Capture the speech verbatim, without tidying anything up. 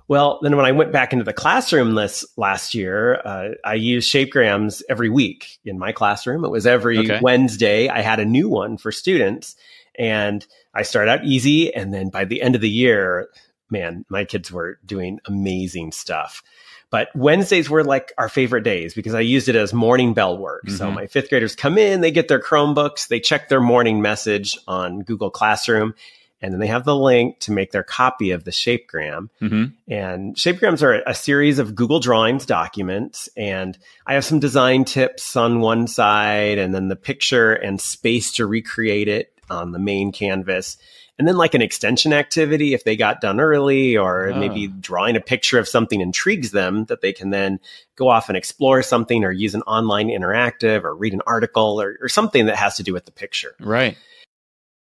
Well, then when I went back into the classroom this last year, uh, I used Shapegrams every week in my classroom. It was every Okay. Wednesday. I had a new one for students, and I started out easy. And then by the end of the year, man, my kids were doing amazing stuff. But Wednesdays were like our favorite days because I used it as morning bell work. Mm-hmm. So my fifth graders come in, they get their Chromebooks, they check their morning message on Google Classroom, and then they have the link to make their copy of the Shapegram. Mm-hmm. And Shapegrams are a series of Google Drawings documents. And I have some design tips on one side, and then the picture and space to recreate it on the main canvas. And then like an extension activity if they got done early, or oh. maybe drawing a picture of something intrigues them that they can then go off and explore something or use an online interactive or read an article or, or something that has to do with the picture. Right.